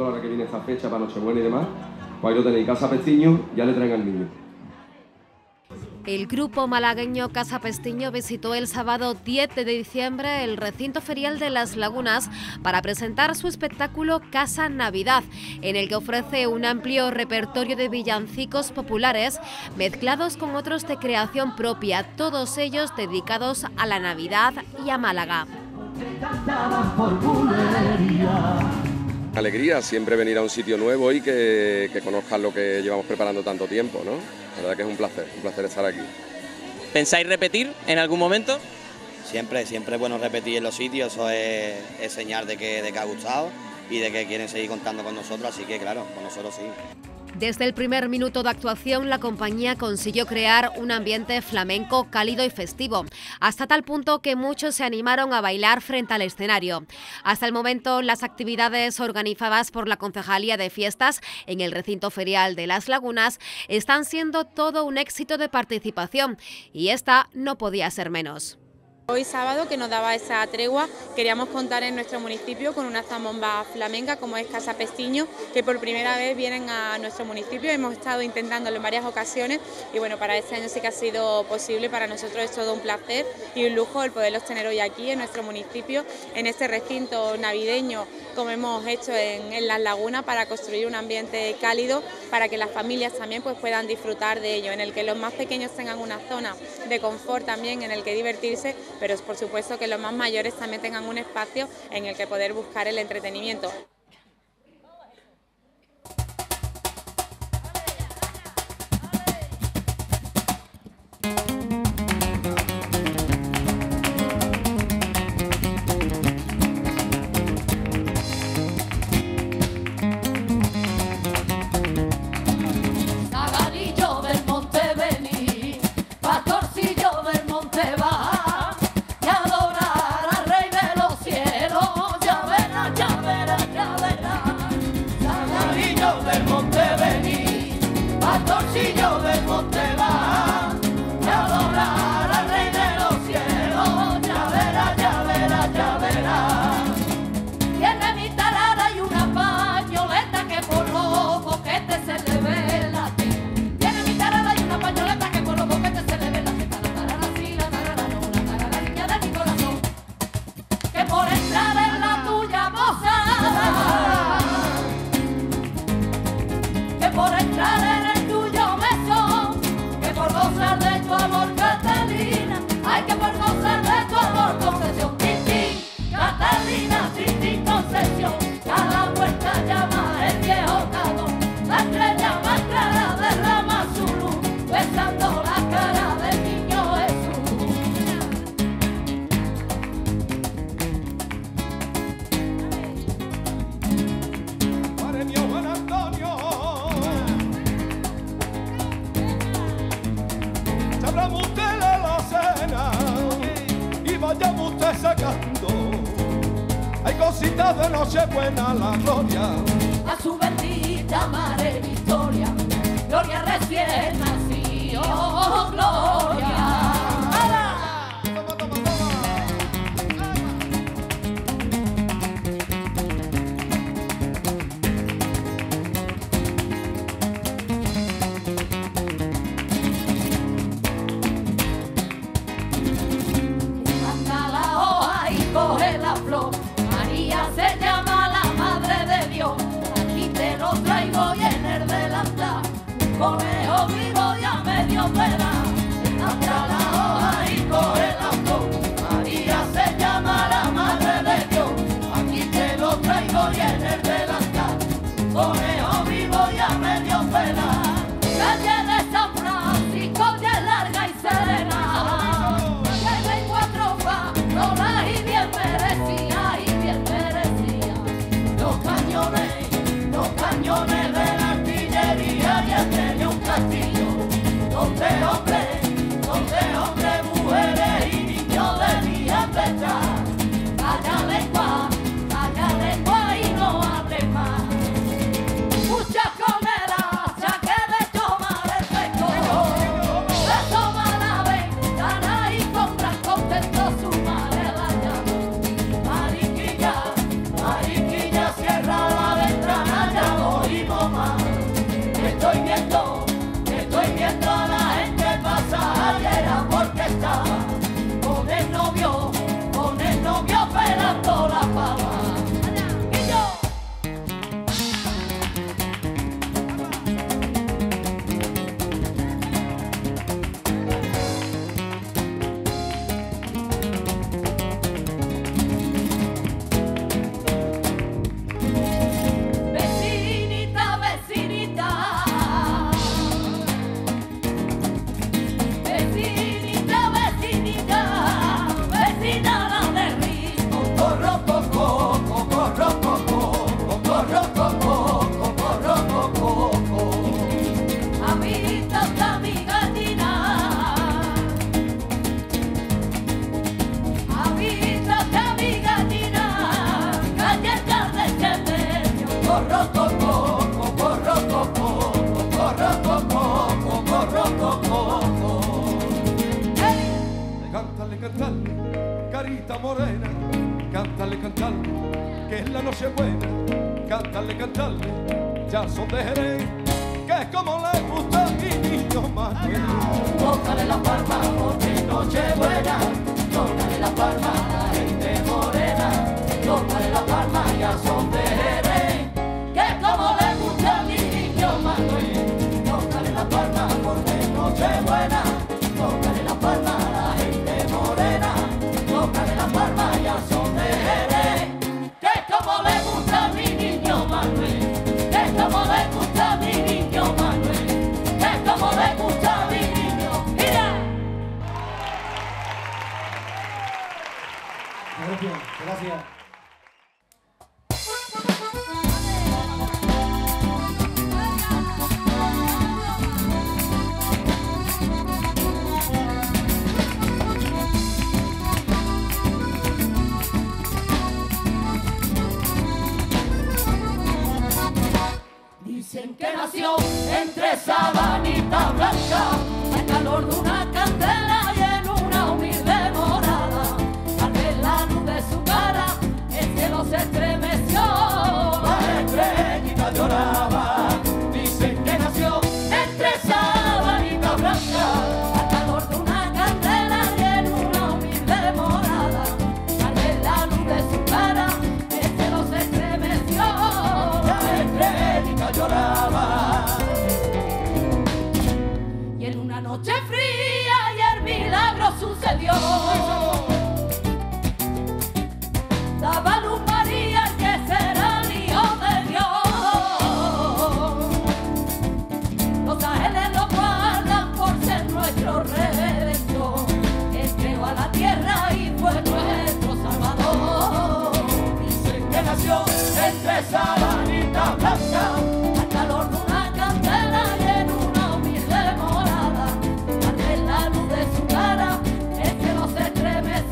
ahora que viene esta fecha para Nochebuena y demás, pues ahí lo tenéis, Casa Pestiño, ya le traen al niño. El grupo malagueño Casa Pestiño visitó el sábado 10 de diciembre el recinto ferial de Las Lagunas para presentar su espectáculo Casa Navidad, en el que ofrece un amplio repertorio de villancicos populares mezclados con otros de creación propia, todos ellos dedicados a la Navidad y a Málaga. Alegría siempre venir a un sitio nuevo y que conozcan lo que llevamos preparando tanto tiempo, ¿no? La verdad que es un placer estar aquí. ¿Pensáis repetir en algún momento? Siempre es bueno repetir en los sitios, eso es señal de que ha gustado y de que quieren seguir contando con nosotros, así que claro, con nosotros sí. Desde el primer minuto de actuación, la compañía consiguió crear un ambiente flamenco cálido y festivo, hasta tal punto que muchos se animaron a bailar frente al escenario. Hasta el momento, las actividades organizadas por la Concejalía de Fiestas en el recinto ferial de Las Lagunas están siendo todo un éxito de participación, y esta no podía ser menos. Hoy sábado, que nos daba esa tregua, queríamos contar en nuestro municipio con una zambomba flamenca como es Casa Pestiño, que por primera vez vienen a nuestro municipio. Hemos estado intentándolo en varias ocasiones y bueno, para este año sí que ha sido posible. Para nosotros es todo un placer y un lujo el poderlos tener hoy aquí en nuestro municipio, en este recinto navideño, como hemos hecho en Las Lagunas, para construir un ambiente cálido, para que las familias también pues puedan disfrutar de ello, en el que los más pequeños tengan una zona de confort también en el que divertirse, pero por supuesto que los más mayores también tengan un espacio en el que poder buscar el entretenimiento. Pastorcillo del monte va, y adorar al rey de los cielos, ya verás, ya verás, ya verás. Tiene mi tarara y una pañoleta que por los boquetes se le ve la teta. Tiene mi tarara y una pañoleta que por los boquetes se le ve la teta. La tarara sí, la tarara no, la tarara niña de mi corazón, que por entrar en la tuya posada, que por entrar en el gozar de tu amor, Catalina, hay que por gozar de tu amor, Concesión, Titi, Catalina, Titi, Concesión, cada puerta llama el viejo cabo, la estrella más clara derrama su luz, besando la cara del niño Jesús. Padre mío, Juan Antonio, abramos usted la cena y vayamos usted sacando. Hay cositas de Nochebuena, la gloria A su bendita madre Victoria, gloria recién nació, gloria. Coge la flor, María se llama la madre de Dios, aquí te lo traigo y en el delantal, conejo vivo y a medio pela, hasta la hoja y coge la flor, María se llama la madre de Dios, aquí te lo traigo y en el delantal, conejo vivo y a medio pela, calle de San Francisco ya es larga y serena, que 24 farolas y bien merecía, los cañones de la artillería, y aquello un castillo, donde hombres, mujeres y niños debían de estar, calla lengua y no hable más, muchas comedas, ya que de tomar el pesco, de tomar la ventana y compran contento su madre la llama, Mariquilla, cierra la ventana cántale, cántale, carita morena, cántale, cántale, que es la noche buena, cántale, cántale, ya son de Jerez, que es como le gusta a mi niño Manuel. Tócale la palma porque noche buena, tócale la palma a la gente morena, tócale la palma ya son de Jerez, que es como le gusta a mi niño Manuel. Tócale la palma porque noche buena, tócale la palma a la gente morena, tócale la palma ya son de Jerez, que es como le gusta a mi niño Manuel, que es como le gusta a mi niño Manuel, que es como le gusta a mi niño. ¡Mira! Gracias, gracias. Dicen que nació entre sabanita blanca, al calor de una candela y en una humilde morada. Al ver la luz de su cara, el cielo se estremeció, la estrellita lloraba. Dicen que nació entre sabanita blanca, al calor de una candela y en una humilde morada. Al ver la luz de su cara, el cielo se estremeció, la estrellita lloraba. Y en una noche fría y el milagro sucedió. Daba luz María, que será el Hijo de Dios. Los ángeles lo guardan por ser nuestro redentor. Él creó a la tierra y fue nuestro Salvador. Dicen que nació entre sabanita blanca, al calor de una candela y en una humilde morada. Al ver la luz de su cara, el cielo se estremeció.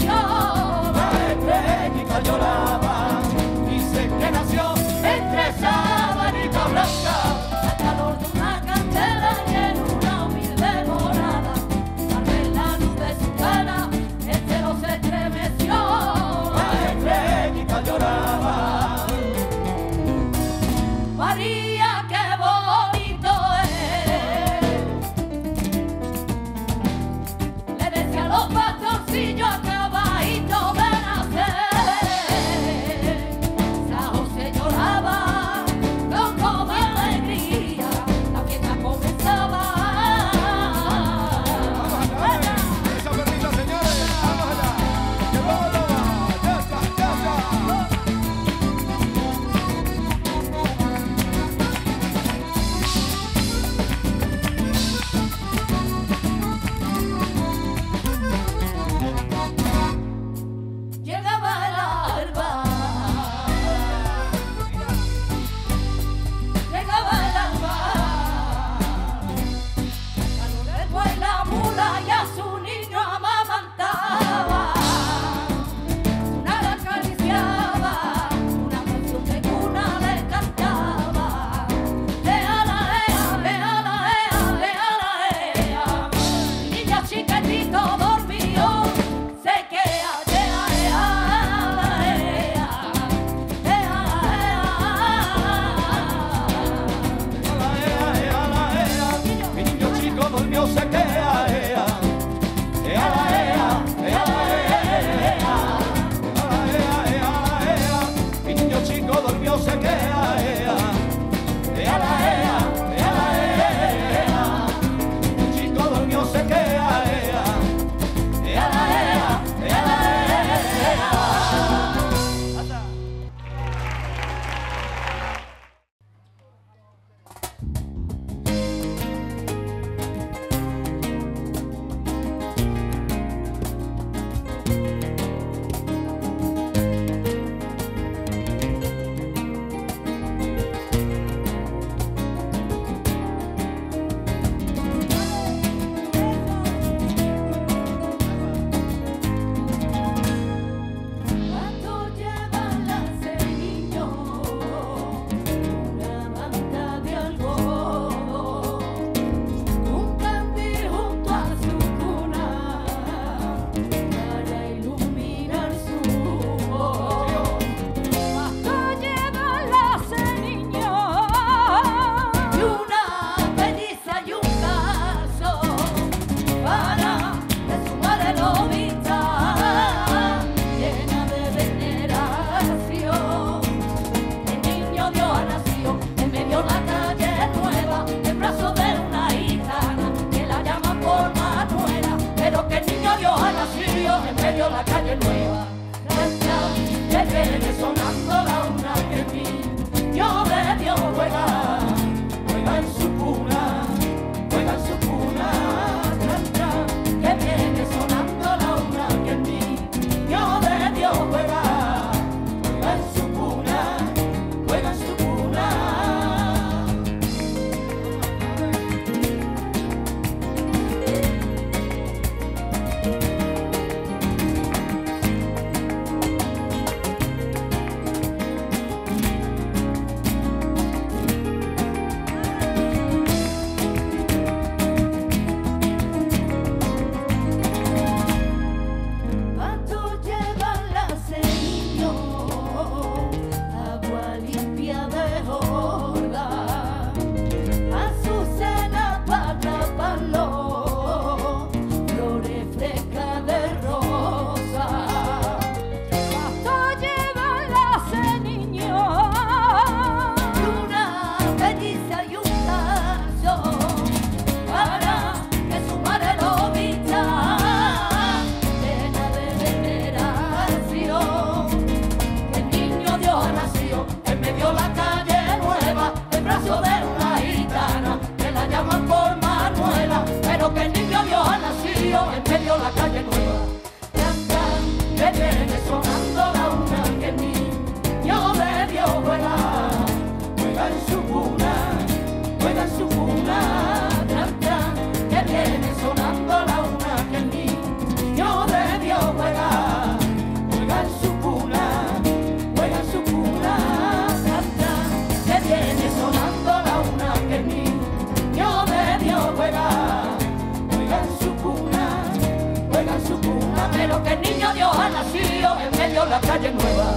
que el niño Dios ha nacido en medio de la calle nueva.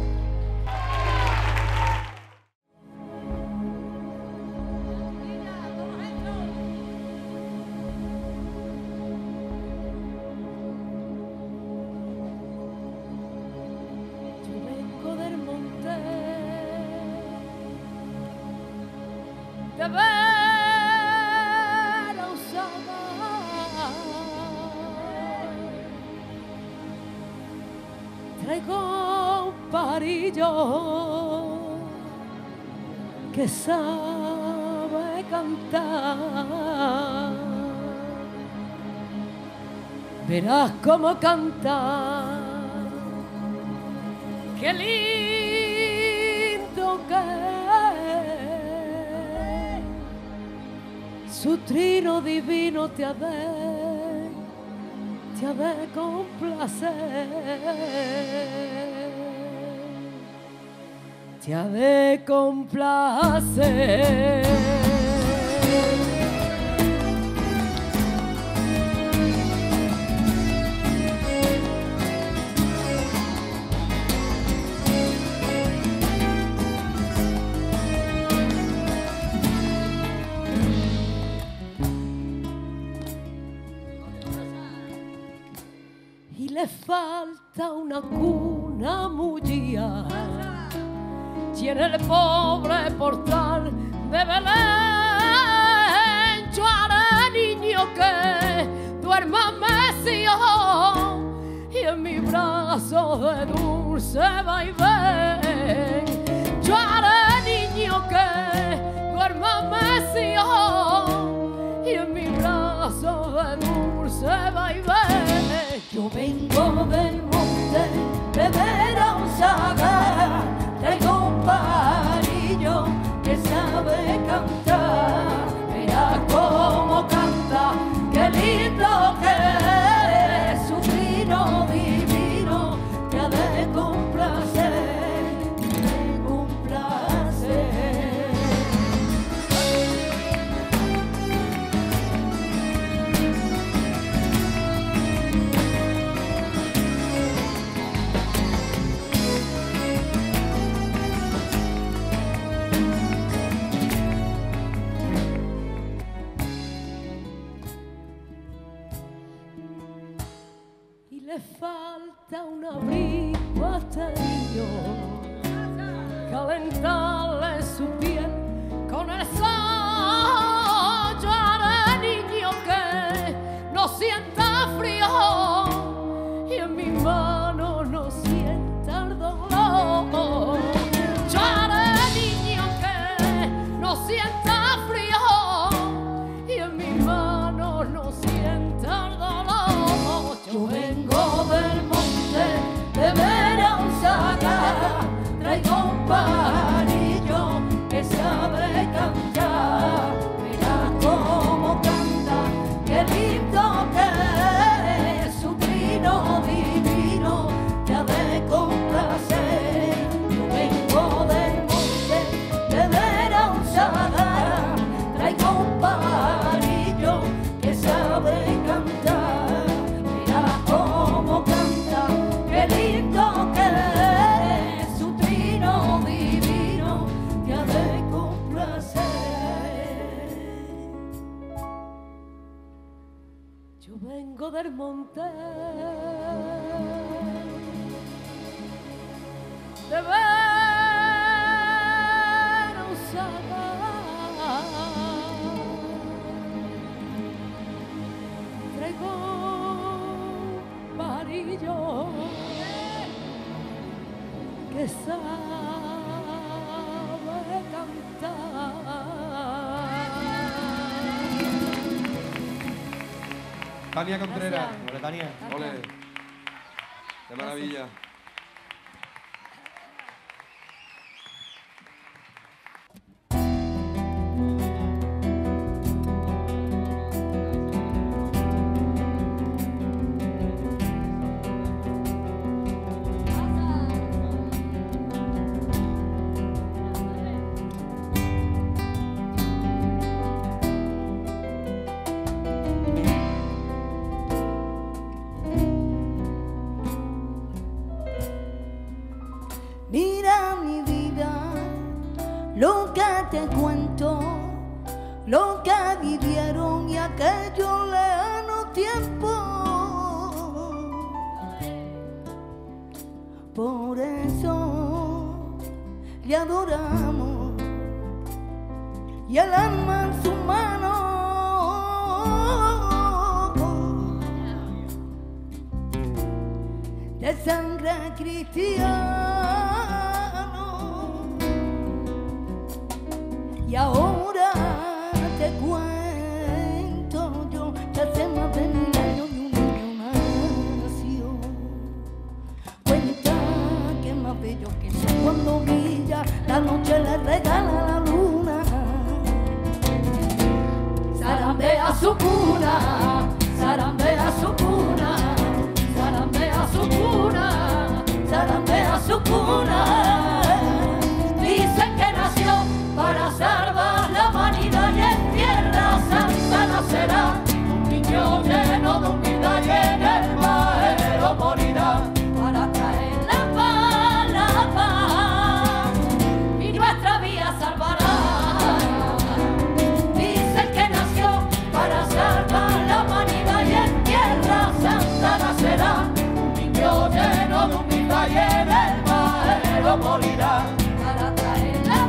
De ver usada, traigo un parillo que sabe cantar. Verás cómo canta, qué lindo que es. Su trino divino te ha de complacer, te ha de complacer. Le falta una cuna mullía y en el pobre portal de Belén yo haré niño que duerma mecido y en mi brazo de dulce vaivén. Yo haré niño que duerma mecido y en mi brazo de dulce vaivén. Yo vengo del monte de Veranzaga, traigo un parillo que sabe cantar. Mira cómo canta, qué lindo que es, su trino divino te ha de complacer, te ha de complacer. Le falta un abrigo a este niño, calentarle su piel con el sol. Yo haré niño que no sienta frío y en mi mano no sienta el dolor. Yo haré niño que no sienta frío y en mi mano no sienta el dolor. Yo vengo del monte de Veranzaga, traigo un parillo que sabe cantar. Mira cómo canta, qué lindo que es, su trino divino te ha de complacer. Yo vengo del monte de Veranzaga, traigo un parillo que sabe cantar. Cómo canta, qué lindo que es, su trino divino te ha de complacer. Yo vengo del monte de Veranzaga, traigo parillo que sabe cantar. Tania Contreras. Hola, Tania. Ole. Qué maravilla. te cuento lo que vivieron y aquellos lejanos tiempos. Por eso le adoramos y el alma en su mano de sangre cristiano. Y ahora te cuento yo que hace más de 1000 años y un niño nació. Cuenta que es más bello que sea cuando brilla la noche, le regala la luna. Zarandea su cuna, zarandea su cuna, zarandea su cuna, zarandea su cuna. Dicen que nació para salvar la humanidad y en tierra santa nacerá un niño lleno de humildad y en el madero morirá para traer la paz y nuestra vía salvará. Dicen que nació para salvar la humanidad y en tierra santa nacerá un niño lleno de humildad y en el madero morirá para traer la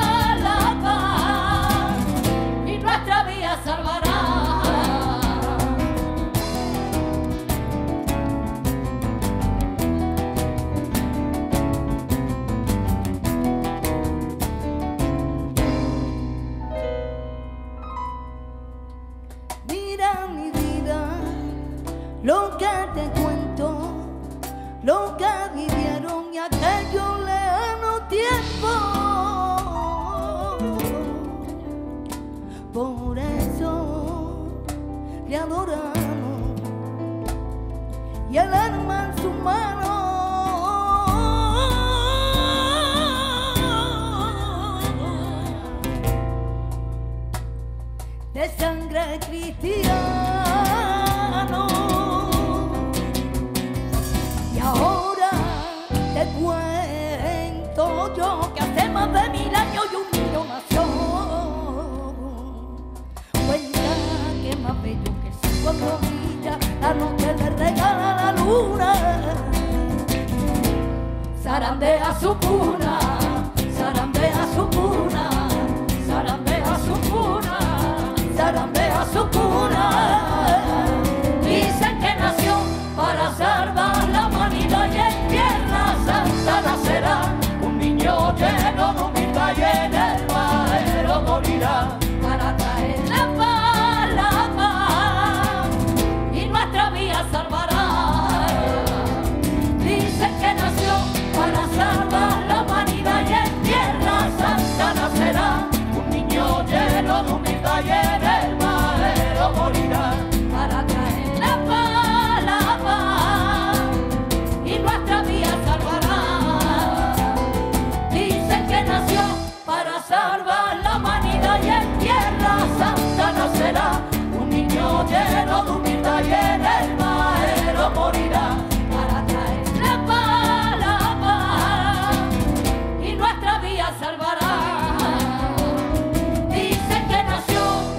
paz y nuestra vía salvará. Mira mi vida, lo que te cuento, lo que vivieron y aquellos lejanos tiempos. Por eso le adoramos y el alma en su mano de sangre cristiano. Y ahora te cuento yo que hace más de 1000 años y un niño nació. Cuenta que es más bello que el sol cuando brilla la noche, le regala la luna. Zarandea su cuna, zarandea su cuna, zarandea su cuna, zarandea su cuna. Dicen que nació para salvar la humanidad y en tierra santa nacerá un niño lleno de humildad y en el madero morirá para traer la paz y nuestra vía salvará. Dicen que nació para salvar la humanidad y en tierra santa nacerá un niño lleno de humildad y en el madero morirá para traer la paz y nuestra vía salvará. Dicen que nació para salvar la humanidad y en tierra santa nacerá un niño lleno de humildad y en el madero morirá para traer la paz y nuestra vía salvará. Dicen que nació.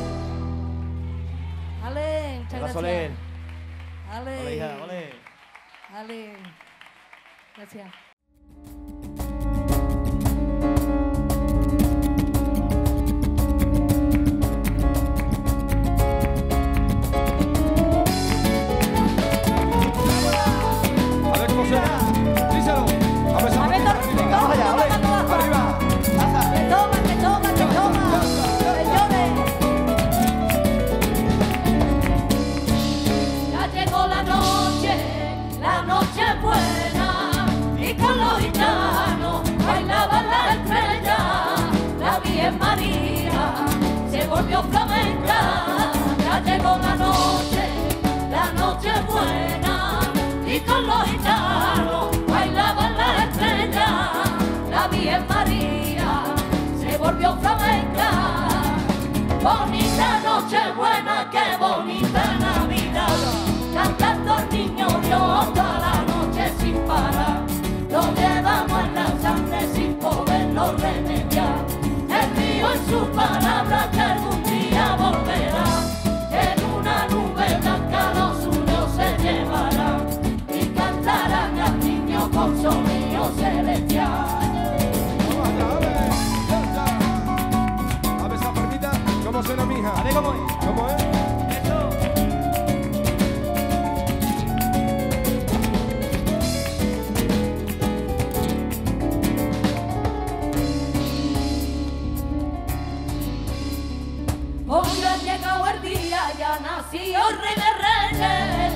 Ale, muchas gracias. Soler. Ale, Ole, hija, ole. Ale, gracias. A ver cómo suena. Díselo. A ver, A ver, arriba. arriba. Arriba. Que toma, que toma, que toma. Señores. Ya llegó la noche buena, y con los gitanos bailaban la estrella. La Virgen María se volvió flamenca. Ya llegó la noche buena, y con los gitanos bailaban la estrella. La Virgen María se volvió flamenca. Bonita noche buena, qué bonita Navidad, cantando el niño Dios toda la noche sin parar. Lo llevamos en la sangre sin poderlo remediar. El río ver cómo es. ¿Cómo es? Eso. Hoy ha llegado el día, ya nació el rey de reyes.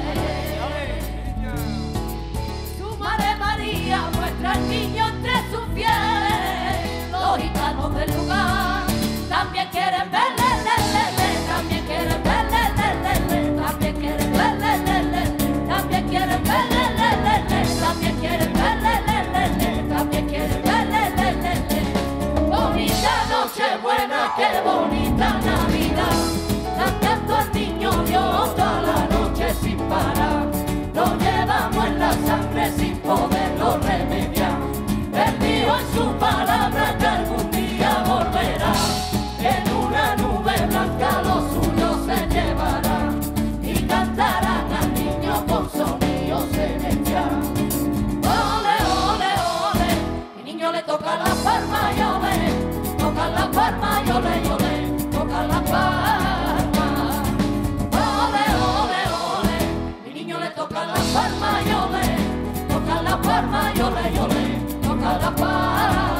Su madre María muestra al niño entre sus fieles. Los gitanos del lugar también quieren verle, también quieren verle, también quieren verle, también quieren verle, también quieren verle, también quieren verle. Bonita noche buena, qué bonita Navidad, cantando al niño Dios toda la noche sin parar. Lo llevamos en la sangre sin poderlo remediar, perdido en su palabra que algún día volverá. En una nube blanca los suyos se llevará y cantarán al niño con sonido celestial. Ole, ole, ole, mi niño le toca la palma y ole, toca la palma y ole, y ole, toca la palma. Ole, ole, ole, mi niño le toca la palma y ole, toca la palma y ole, y ole, toca la palma.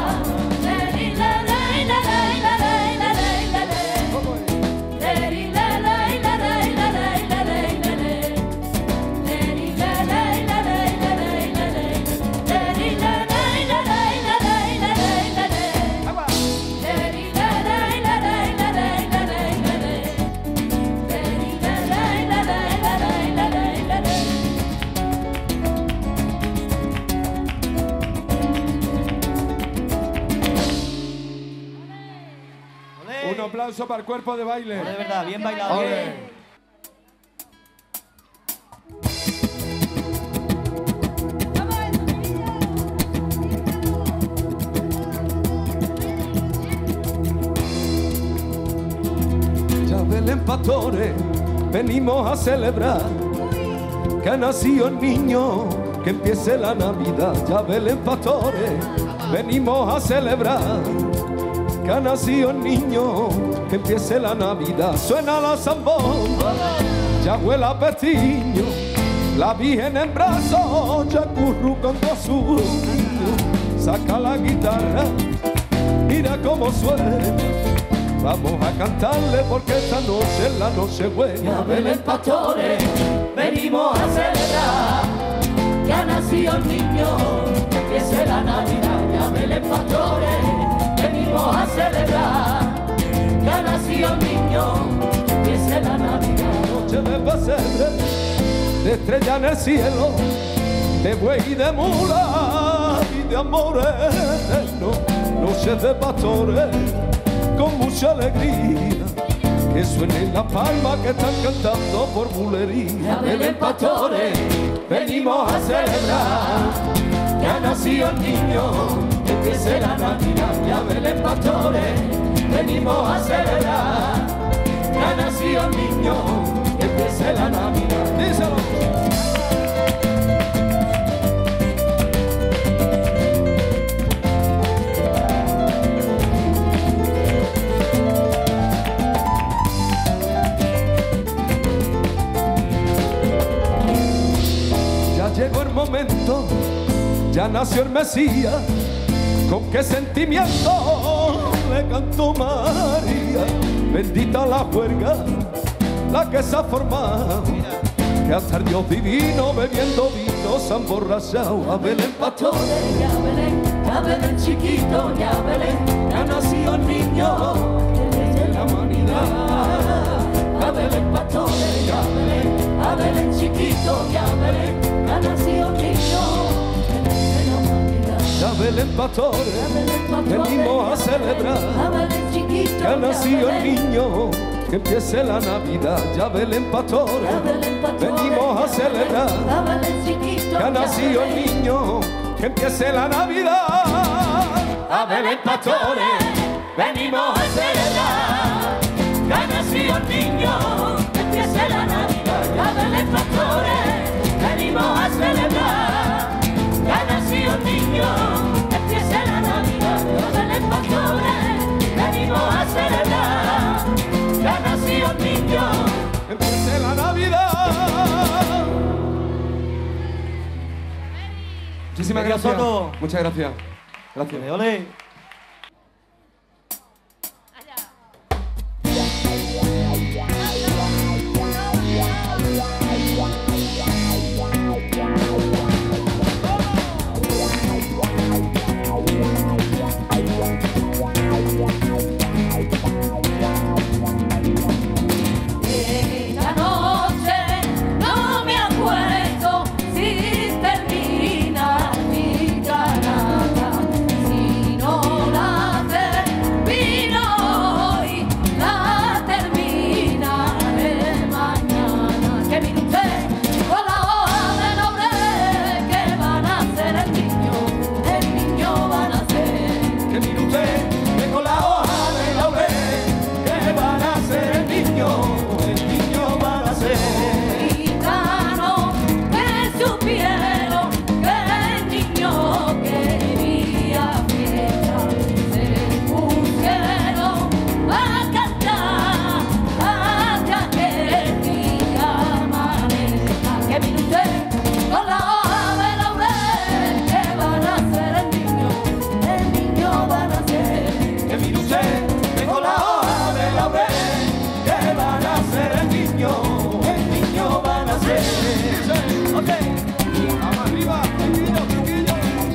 Un aplauso para el cuerpo de baile. De verdad, bien bailado. Ole. Bien. Ya Belén Pastores, venimos a celebrar que ha nacido el niño, que empiece la Navidad. Ya Belén Pastores, venimos a celebrar que ha nacido el niño, que empiece la Navidad. Suena la zambomba, ya huele a pestiño, la Virgen en brazos, ya currucando a su niño. Saca la guitarra, mira cómo suena. Vamos a cantarle porque esta noche es la noche buena. Ya Belén Pastores, venimos a celebrar que ha nacido el niño, que empiece la Navidad. Ya Belén Pastores, venimos a celebrar que ha nacido el niño, que empiece la Navidad. Noche de pesebre, de estrella en el cielo, de buey y de mula y de amores eternos. Noche de pastores, con mucha alegría, que suenen las palmas que están cantando por bulería. Ya Belén Pastores, venimos a celebrar que ha nacido el niño, que empiece la Navidad. Ya Belén Pastores, venimos a celebrar que ha nacido el niño, que empiece la Navidad. Díselo. Llegó el momento, ya nació el Mesías. Con qué sentimiento le cantó María. Bendita la juerga, la que se ha formado, que hasta el Dios divino bebiendo vino se ha emborrachado. A Belén Pastores, Ya Belén chiquito, ya Belén, ya nació el niño, desde la humanidad. Ya Belén Pastores, ya Belén, a Belén chiquito, ya Belén, ya nació el niño, desde la humanidad. ya Belén Pastores, venimos a celebrar que ha nacido el niño, que empiece la Navidad. Ya Belén Pastores, venimos a celebrar que ha nacido el niño, que empiece la Navidad. A Belén Pastores, venimos a celebrar que ha nacido el niño, que empiece la Navidad. A Belén Pastores, venimos a celebrar que ha nacido el niño, que empiece la Navidad. A Belén Pastores, venimos a celebrar que ha nacido empiece la Navidad. Muchísimas gracias. Muchas gracias. Gracias. Ole. Esta noche no me acuerdo si termina mi canasta, si no la termino hoy, la terminaré mañana. Que mire usted con la hoja de laurel que van a ser el niño va a nacer. Que mire usted que con la hoja de laurel que van a ser el niño va a ser. Gitano que supieron que el niño quería fiesta, se pusieron a cantar hasta que el día amanezca. Que mire usted con la hoja de laurel que van a ser el niño va a nacer. Que mire usted que con la hoja de laurel que van a ser el niño va a nacer. Ok, vamos arriba, chiquillos, chiquillos.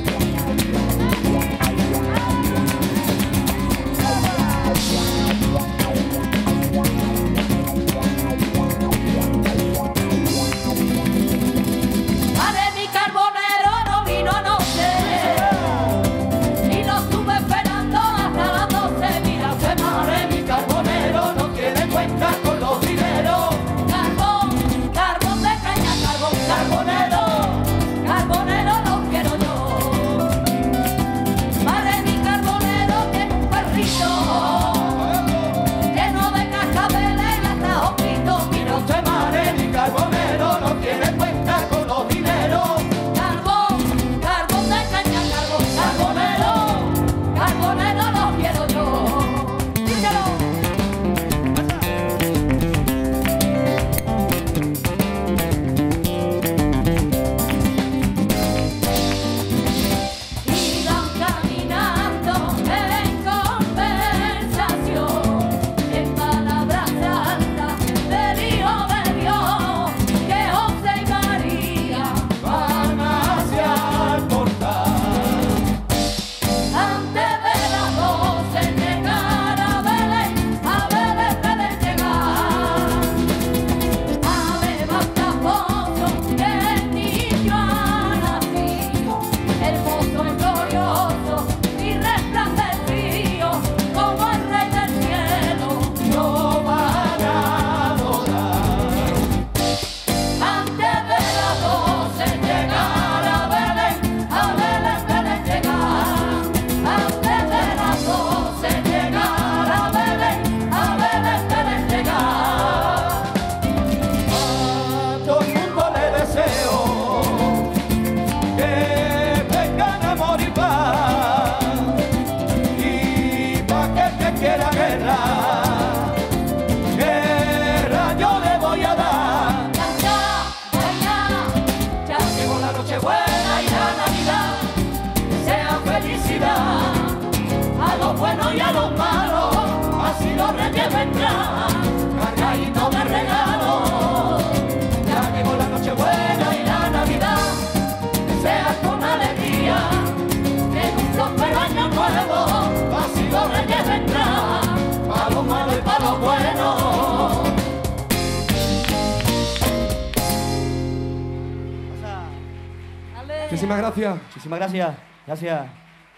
Madre, mi carbonero no vino anoche y lo estuve esperando hasta las 12. Mira usted, madre, mi carbonero no tiene cuenta con los dineros. Carbón de caña, carbonero lo quiero yo. Madre, mi carbonero tiene un perrito lleno de cascabeles y hasta ojitos. Mira usted, madre, mi carbonero no tiene cuenta con los dineros. Carbón de caña, carbonero lo quiero yo. Díselo. Iban caminando en conversación, en palabras altas del Hijo de Dios, que José y María van hacia el portal. Antes de las 12 llegar a Belén llegar, a levantar pozo que el niño ha nacido, hermoso y glorioso y resplandecido, como el Rey del cielo lo van a adorar. Antes de las 12 llegar a Belén llegar, antes de las 12 llegar a Belén llegar. A todo el mundo le deseo que vengan amor y paz, y pa' que el que quiera guerra yo le voy a dar. Ya llegó la Nochebuena y la Navidad, sea felicidad a los buenos y a los malos, así los reyes vendrán, cargaditos de regalos. Ya llegó la Nochebuena y la Navidad, sea con alegría, en un próspero año nuevo, así los reyes vendrán, para los malos y para los buenos. Muchísimas gracias. Muchísimas gracias. Gracias.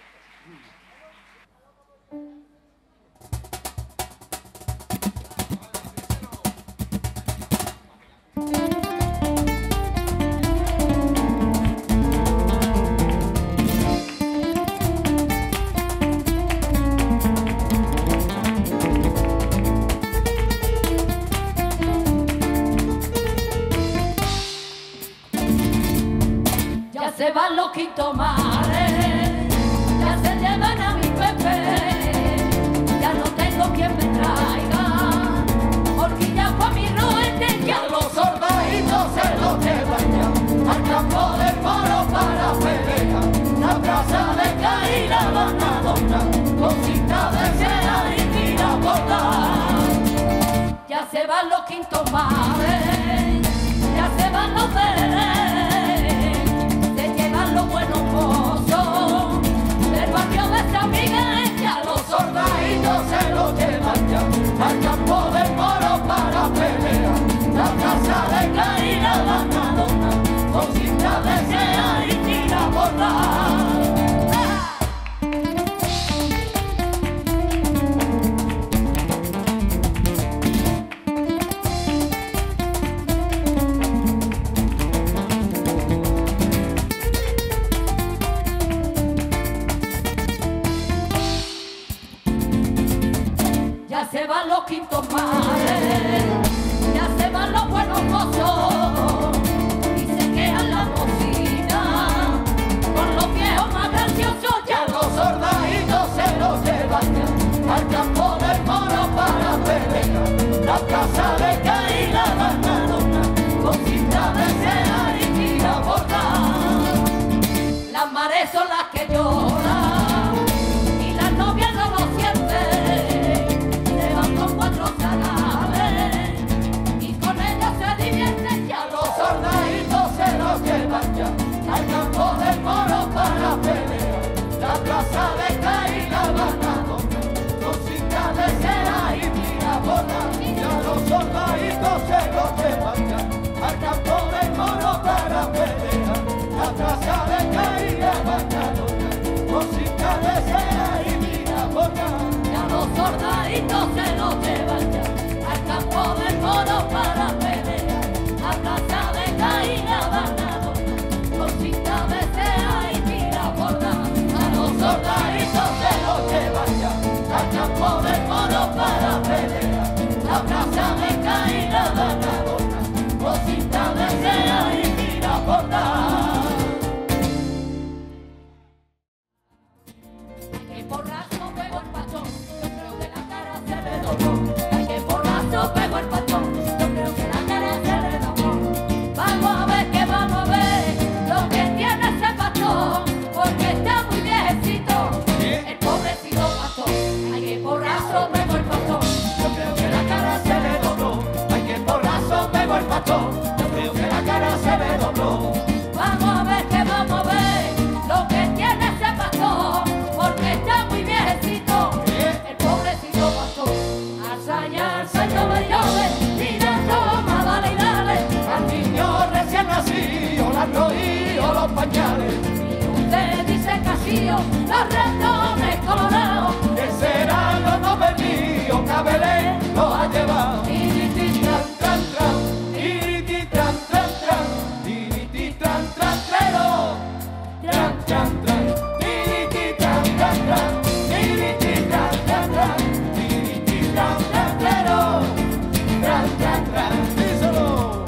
Ya se van los quintos mares, ya se llevan a mi Pepe, ya no tengo quien me traiga, horquilla pa' mi roete quintos mares, ya se van los vereles, se llevan los buenos mozos del barrio de San Miguel, ya los soldaditos se los llevan ya al campo del Moro para pelear. La casa de Cádiz la van a donar, con cinta de sea y tira bordar. Ya se van los quintos mares, ya se van los buenos mozos y se quedan la cocina con los viejos más graciosos. Ya los soldaditos se los llevan ya al campo del Moro para pelear. La casa de Cádiz la van a donar, con cinta de seda y tira bordar. Las mares son las que lloran y las novias no lo sienten, se van con 4 zagales y con ellos se divierten. Ya los soldaditos se los llevan ya al campo del Moro para pelear. La plaza de Cádiz la van a donar, con cinta de seda y tira bordar. Ya los soldaditos se los llevan ya al campo del Moro para pelear. La plaza de Cádiz la van a donar, con cinta de seda y tira bordar. Ya los soldaditos se los llevan ya al campo del Moro para pelear. La plaza de Cádiz la van a donar, con cinta de seda y tira bordar. A los soldaditos se los llevan ya al campo del Moro para pelear. La plaza de Cádiz la van a donar, con cinta de seda y tira bordar. Ay, qué porrazo pegó el patrón, yo creo que la cara se le dobló. Ay, qué porrazo pegó el patrón, yo creo que la cara se le dobló. Vamos a ver que vamos a ver lo que tiene ese patrón, porque está muy viejecito, el pobrecito patrón. Ay, qué porrazo pegó el patrón, yo creo que la cara se le dobló. Ay, qué porrazo pegó el patrón, yo creo que la cara se le dobló. Vamos a ver que vamos a ver lo que tiene ese patrón, porque está muy viejecito, el pobrecito patrón. Alza ya me llove, mira toma, dale y dale al niño recién nacido, la rodillas, los pañales. Y usted dice Casillo, los ratones colorados, que será lo no perdido, que a Belén lo ha llevado. Tiriti tran tran tran, tiriti tran tran tran, tiriti tran tran trero, tran tran tran, tiriti tran tran tran, tiriti tran tran tran, tiriti tran tran trero, tran tran tran. Díselo.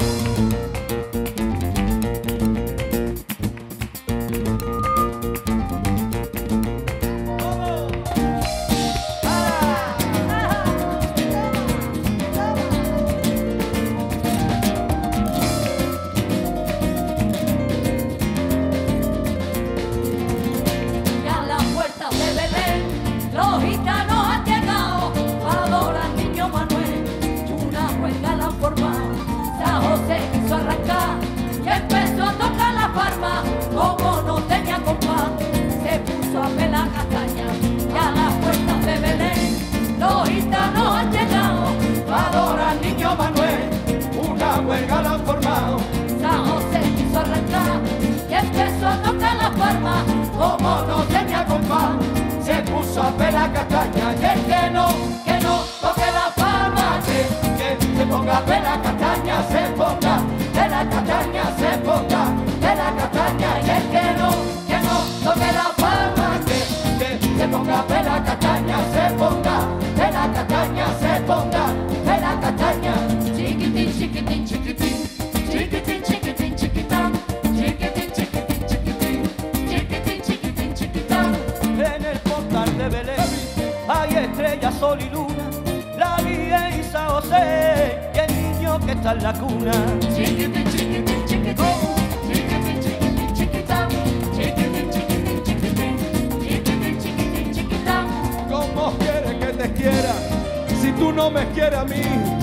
Ya a las puertas de Belén, los gitanos han llegado, ahora el niño Manuel, una huelga la han formado. San José quiso arrancar y empezó a tocar la palma, como no tenía compás, se puso a pelar castaña. Ya a las puertas de Belén, los gitanos han llegado, ahora el niño Manuel, una huelga la han formado. San José quiso arrancar y empezó a tocar la palma, como no tenía compás, se puso a pelar castaña. Y el que no toque la palma, que se ponga a pelar castaña, se ponga de la castaña, se ponga de la castaña. Y el que no toque la palma, que se ponga a pelar castaña, se ponga de la castaña, se ponga de la castaña. Chiquitín, chiquitín, chiquitín, chiquitín, chiquitín, chiquitán, chiquitín, chiquitín, chiquitín, chiquitín, chiquitín, chiquitán. En el portal de Belén hay estrellas, sol y luna, la Virgen y San José y el niño que está en la cuna. Chiquitín, chiquitín, chiquitín, chiquitín, chiquitín, chiquitán, chiquitín, chiquitín, chiquitín, chiquitín, chiquitín, chiquitán. ¿Cómo quieres que te quiera si tú no me quieres a mí?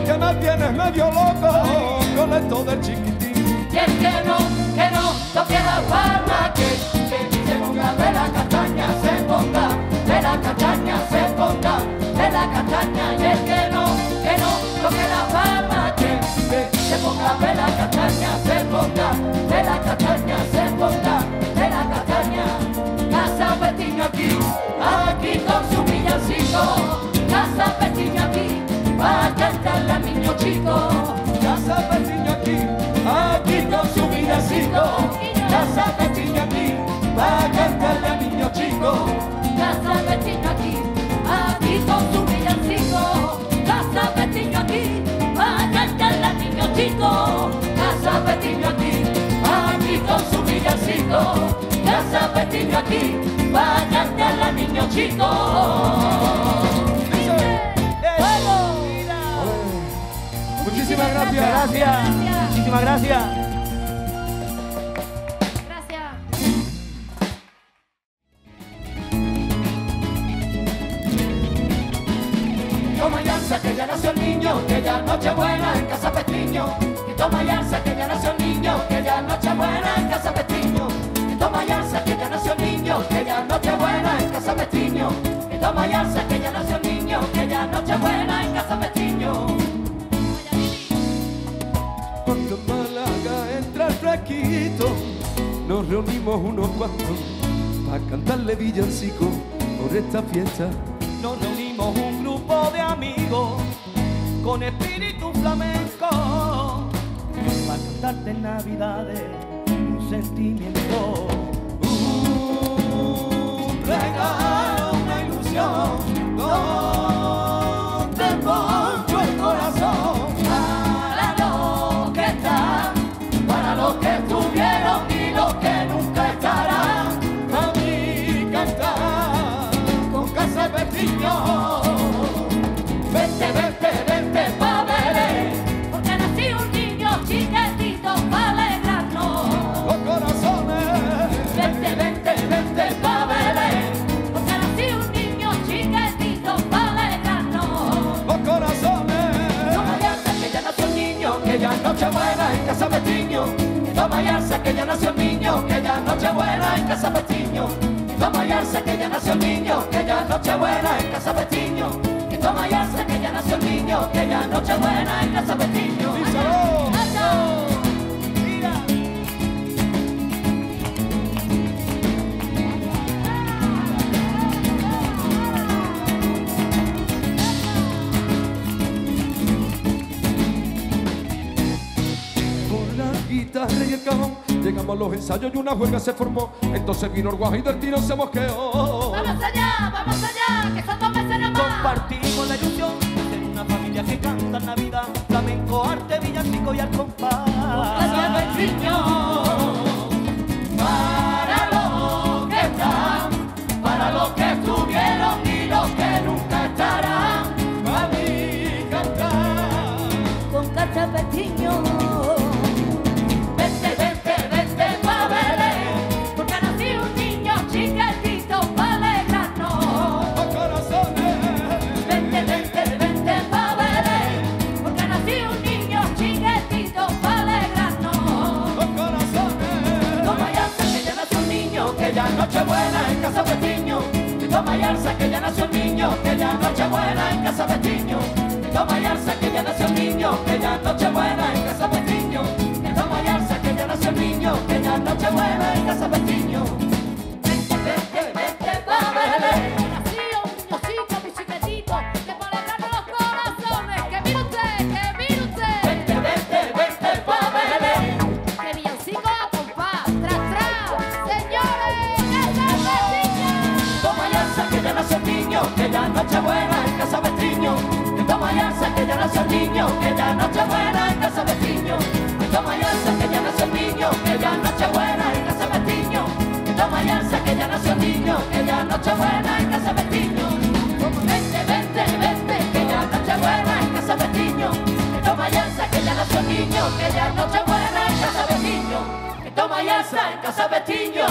que me tienes medio loco con esto del chiquitín. Y el que no toque la palma, que se ponga de la castaña, se ponga de la castaña, se ponga de la castaña. Y el que no toque la palma, que se ponga de la castaña, se ponga de la castaña, se ponga de la castaña. Casa Petiño aquí con su villancico. Casa Petiño aquí, va a cantarle al niño chico. Casa Petiño aquí con su villancico. Casa Petiño aquí, va a cantarle al niño chico. Casa Petiño aquí con su villancico. Casa Petiño aquí, va a cantarle al niño chico. Casa Petiño aquí con su villancico. Casa Petiño aquí, va a cantarle al niño chico. Muchísimas gracias. Gracias. Muchísimas gracias. Toma Yarza, que ya nació el niño, que ya Nochebuena en Casa Petiño. Que toma Yarza, que ya nació el niño, que ya Nochebuena en Casa Petiño. Que toma Yarza, que ya nació el niño, que ya Nochebuena en Casa Petiño. Que toma Yarza, que ya nació el niño, que ya Nochebuena en Casa Petiño. Cuando en Málaga entra el fresquito, nos reunimos unos cuantos para cantarle villancico por esta fiesta. Nos reunimos un grupo de amigos con espíritu flamenco para cantarte en Navidades un sentimiento, un regalo, una ilusión, donde pongo el corazón Para los que están, para los que estuvieron y los que nunca estarán. A mí cantar con Casa Petiño. Vente, vente, vente pa' Belén, porque nací un niño chiquitito pa' alegrarnos. Los corazones. Vente, vente, vente pa' Belén, porque nací un niño chiquitito pa' alegrarnos. Los corazones. Toma Yarza, que ya nació el niño, que ya Nochebuena en Casa Petiño. Toma Yarza, que ya nació el niño, que ya Nochebuena en Casa Petiño. Toma Yarza, que ya nació el niño, que ya Nochebuena en Casa Petiño. Toma Yarza, que ya nació el niño, que ya Nochebuena en Casa Petiño. Díselo. Con la guitarra y el cajón llegamos a los ensayos y una juerga se formó. Entonces vino el guajo y del tiro se mosqueó. Vamos allá, que son 2 meses nomás. Compartimos la ilusión de ser una familia que canta en Navidad, flamenco, arte, villancico y al compás. Casa Petiño, para los que están, para los que estuvieron y los que nunca estarán. A mí cantar con Casa Petiño. Vente, vente, vente pa' Belén, porque nací un niño chiquitito pa' alegrarnos. los corazones. Vente, vente, vente pa' Belén, porque nací un niño chiquitito pa' alegrarnos. Los corazones. Toma Yarza, que ya nació un niño, que ya Nochebuena en Casa Petiño. Toma Yarza, que ya nació el niño, que ya Nochebuena en Casa Petiño. Toma Yarza, que ya nació el niño, que ya Nochebuena en Casa Petiño. Toma Yarza, que ya nació el niño, que ya Nochebuena en Casa Petiño. Vente, vente, vente pa' Belén. Nací un niño chico, mi chiquitito, que por alegrarnos los corazones. Que mire usted. Vente, vente, vente pa' Belén. Que villancico a compás, tras, señores, Casa Petiño. Toma Yarza, que ya nació el niño, que ya Nochebuena en Casa Petiño. Toma Yarza, que ya nació el niño, que ya Nochebuena en Casa Petiño. Toma Yarza, que ya nació el niño, que ya Nochebuena en Casa Petiño. Toma Yarza, que ya nació el niño, que ya Nochebuena en Casa Petiño. Vente, vente, vente, que ya Nochebuena en Casa Petiño. Toma Yarza, que ya nació el niño, que ya Nochebuena en Casa Petiño. Toma Yarza en Casa Petiño.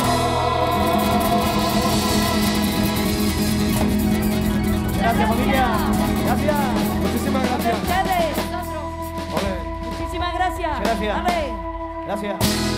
Gracias, familia. Gracias. Muchísimas gracias. Ustedes. Gracias. Dale. Gracias.